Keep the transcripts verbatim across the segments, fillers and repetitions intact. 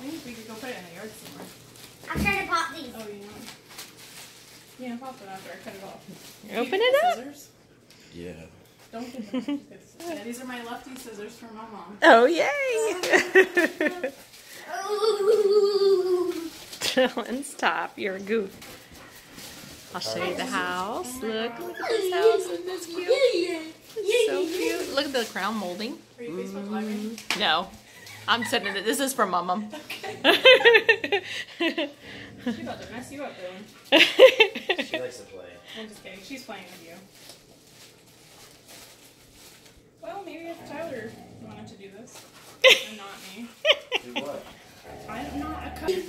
think we could go put it in the yard somewhere. I'm trying to pop these. Oh, you know. Yeah, pop it after I cut it off. Open it up. Scissors? Yeah. Don't get them. Yeah, these are my lefty scissors from my mom. Oh, yay! And stop. You're a goof. I'll show you the house. Look, look at this house. Isn't this cute? It's so cute. Look at the crown molding. Are you Facebook living? No. I'm sending it. This is from my mom. Okay. She's about to mess you up, Dylan. She likes to play. I'm just kidding. She's playing with you. Well, maybe if Tyler wanted to do this. And not me. Do what? I'm not a cut.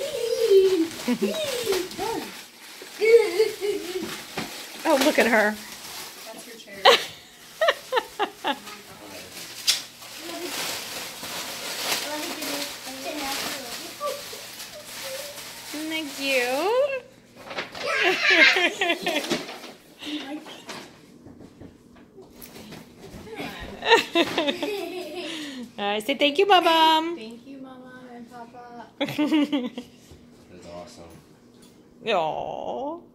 Oh, look at her. That's your chair. Isn't that cute? Alright, say thank you, Mom. Thank you, Mama and Papa. That's awesome. Aww.